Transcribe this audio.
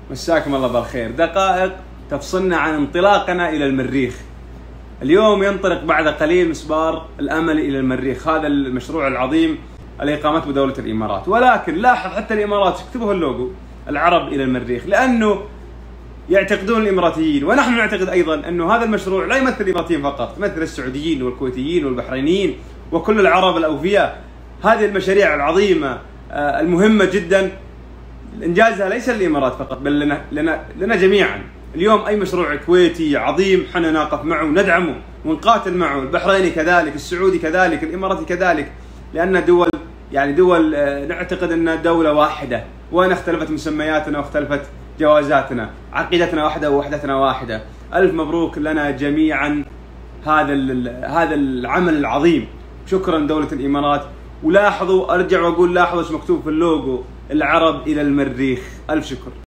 مساكم الله بالخير. دقائق تفصلنا عن انطلاقنا إلى المريخ. اليوم ينطلق بعد قليل مسبار الأمل إلى المريخ، هذا المشروع العظيم اللي قامت بدولة الإمارات. ولكن لاحظ حتى الإمارات يكتبوا اللوجو العرب إلى المريخ، لأنه يعتقدون الإماراتيين ونحن نعتقد أيضا أنه هذا المشروع لا يمثل الإماراتيين فقط، يمثل السعوديين والكويتيين والبحرينين وكل العرب الأوفياء. هذه المشاريع العظيمة المهمة جدا إنجازها ليس للإمارات فقط بل لنا جميعا. اليوم أي مشروع كويتي عظيم حنا نقف معه وندعمه ونقاتل معه، البحريني كذلك، السعودي كذلك، الإماراتي كذلك، لأن دول نعتقد أنها دولة واحدة، وإن اختلفت مسمياتنا واختلفت جوازاتنا، عقيدتنا واحدة ووحدتنا واحدة. ألف مبروك لنا جميعا هذا العمل العظيم. شكرا دولة الإمارات. ولاحظوا، أرجع وأقول لاحظوا ايش مكتوب في اللوجو، العرب إلى المريخ. ألف شكر.